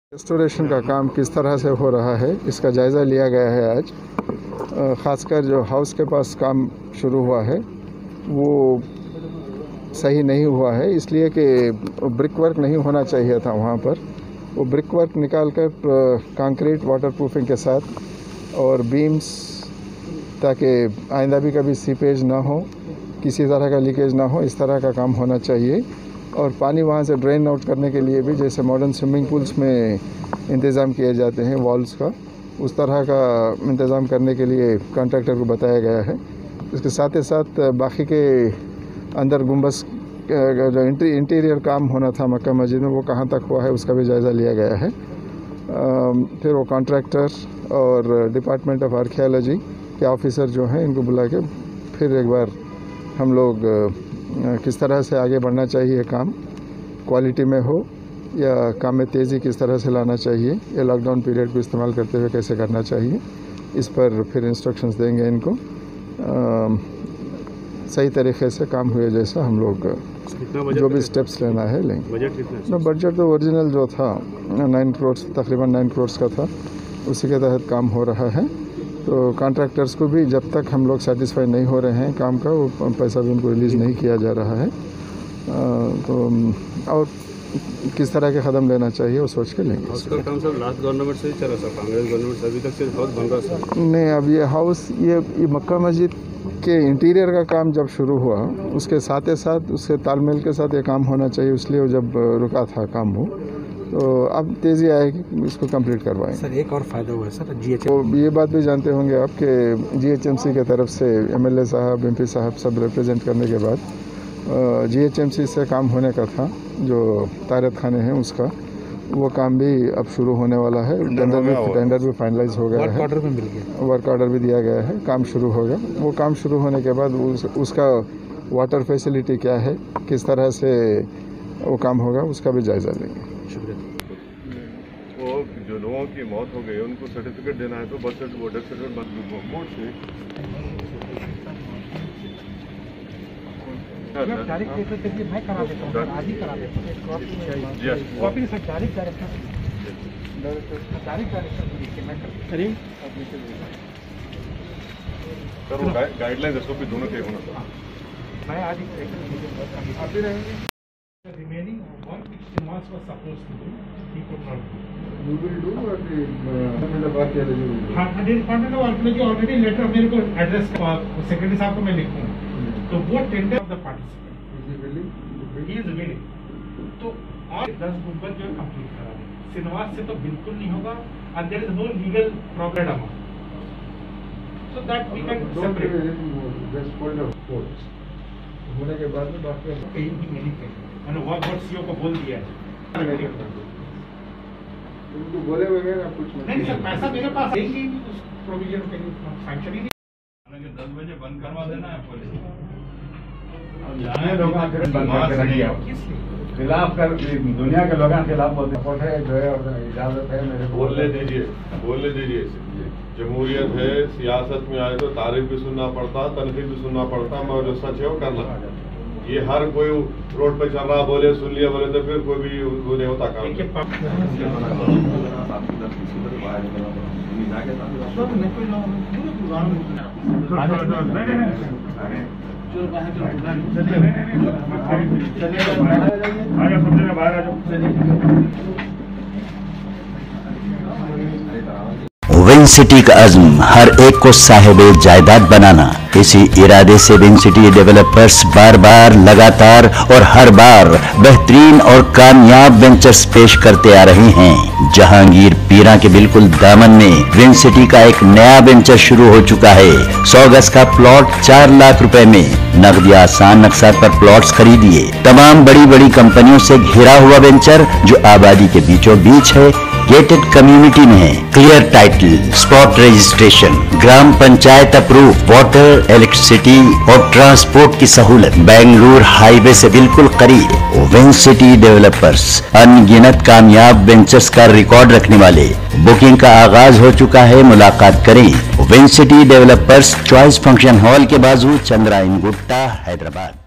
Restoration का काम किस तरह से हो रहा है इसका जायज़ा लिया गया है आज। ख़ासकर जो हाउस के पास काम शुरू हुआ है वो सही नहीं हुआ है, इसलिए कि ब्रिक वर्क नहीं होना चाहिए था वहाँ पर। वो ब्रिक वर्क निकाल कर कंक्रीट वाटर प्रूफिंग के साथ और बीम्स, ताकि आइंदा भी कभी सीपेज ना हो, किसी तरह का लीकेज ना हो, इस तरह का काम होना चाहिए। और पानी वहाँ से ड्रेन आउट करने के लिए भी जैसे मॉडर्न स्विमिंग पूल्स में इंतज़ाम किए जाते हैं वॉल्स का, उस तरह का इंतज़ाम करने के लिए कॉन्ट्रैक्टर को बताया गया है। इसके साथ ही साथ बाकी के अंदर गुंबस जो इंटीरियर काम होना था मक्का मस्जिद में वो कहाँ तक हुआ है उसका भी जायज़ा लिया गया है। फिर वो कॉन्ट्रैक्टर और डिपार्टमेंट ऑफ आर्कियोलॉजी के ऑफिसर जो हैं इनको बुला के फिर एक बार हम लोग किस तरह से आगे बढ़ना चाहिए, काम क्वालिटी में हो या काम में तेज़ी किस तरह से लाना चाहिए, या लॉकडाउन पीरियड को इस्तेमाल करते हुए कैसे करना चाहिए, इस पर फिर इंस्ट्रक्शंस देंगे इनको। सही तरीके से काम हुए जैसा हम लोग जो भी स्टेप्स लेना है लेंगे। बजट तो ओरिजिनल जो था 9 करोड़, तकरीबन 9 करोड़ का था, उसी के तहत काम हो रहा है। तो कॉन्ट्रैक्टर्स को भी जब तक हम लोग सेटिस्फाई नहीं हो रहे हैं काम का, वो पैसा भी उनको रिलीज़ नहीं किया जा रहा है। तो और किस तरह के कदम लेना चाहिए वो सोच के लेंगे। हाउस का काम सब लास्ट गवर्नमेंट से ही चला सर, कांग्रेस गवर्नमेंट से अभी तक सिर्फ हाउस बन रहा सर। नहीं, अब ये हाउस ये मक्का मस्जिद के इंटीरियर का काम जब शुरू हुआ उसके साथ ही साथ उसके तालमेल के साथ ये काम होना चाहिए, इसलिए जब रुका था काम वो, तो अब तेज़ी आएगी, इसको कंप्लीट करवाएंगे। सर एक और फ़ायदा हुआ है सर तो ये बात भी जानते होंगे आप कि GHMC के तरफ से MLA साहब, MP साहब सब रिप्रेजेंट करने के बाद GHMC से काम होने का था, जो तारत खाने हैं उसका, वो काम भी अब शुरू होने वाला है। टेंडर भी फाइनलाइज हो गया है, वर्क ऑर्डर भी दिया गया है, काम शुरू होगा। वो काम शुरू होने के बाद उसका वाटर फैसिलिटी क्या है, किस तरह से वो काम होगा, उसका भी जायज़ा लेंगे। वो जो लोगों की मौत हो गई उनको सर्टिफिकेट देना है, तो birth certificate, death certificate court से तारीख मैं करा देता हूँ, आज ही करा देता हूँ कॉपी सर। तारीख सर वो गाइडलाइंस एसओपी दोनों के होना था। मैं आज ही remaining work which Srinivas was supposed to do, he could not do. You will do or the Department of Archaeology will do? हाँ, Department of Archaeology already letter मेरे को एड्रेस सेक्रेटरी साहब को मैं लिखूँ, तो वो टेंडर ऑफ द पार्टिसिपेंट ही इज विलिंग। तो और 10 गुंबद जो है कंप्लीट करा दें। श्रीनिवास से तो बिल्कुल नहीं होगा, and there is no legal problem, so that we can separate. Just point of courts होने के बाद में डॉक्टर कहीं भी नहीं कहीं मैंने वर्क बोर्ड सीओ को बोल दिया है। उनको बोले वगैरह कुछ नहीं सर, पैसा मेरे पास देंगे उस प्रोविजन के लिए, सैंक्शन ही नहीं। 10 बजे बंद करवा देना है पुलिस। खिलाफ कर दुनिया के लोगों के खिलाफ बोलते है जो है, और इजाजत है मेरे बोलने दीजिए। जमहूरियत है, सियासत में आए तो तारीफ भी सुनना पड़ता, तनकीद भी सुनना पड़ता, मगर जो सच है वो करना। ये हर कोई रोड पे चल रहा बोले, सुन लिया बोले तो फिर कोई भी वो नहीं होता काम। विन सिटी का अज़्म हर एक को साहिब जायदाद बनाना। इसी इरादे से विन सिटी डेवलपर्स बार बार, लगातार और हर बार बेहतरीन और कामयाब वेंचर्स पेश करते आ रहे हैं। जहांगीर पीरा के बिल्कुल दामन में विन सिटी का एक नया वेंचर शुरू हो चुका है। 100 गज का प्लॉट 4 लाख रुपए में नकदी आसान नक्शा पर प्लॉट्स खरीदिए। तमाम बड़ी बड़ी कंपनियों से घिरा हुआ वेंचर जो आबादी के बीचों बीच है, गेटेड कम्युनिटी में है, क्लियर टाइटल, स्पॉट रजिस्ट्रेशन, ग्राम पंचायत अप्रूव, वाटर, इलेक्ट्रिसिटी और ट्रांसपोर्ट की सहूलत, बेंगलुरु हाईवे से बिल्कुल करीब। विन सिटी डेवलपर्स अनगिनत कामयाब वेंचर्स का रिकॉर्ड रखने वाले। बुकिंग का आगाज हो चुका है, मुलाकात करें। Win City Developers, choice function hall के बाजू, चंद्रायन गुट्टा, हैदराबाद।